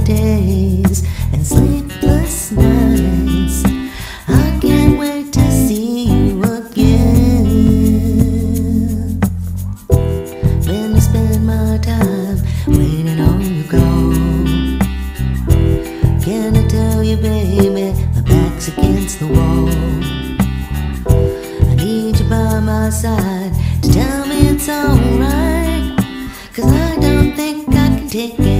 days and sleepless nights. I can't wait to see you again. When I spend my time waiting on you gone, can I tell you, baby, my back's against the wall. I need you by my side to tell me it's alright, 'cause I don't think I can take it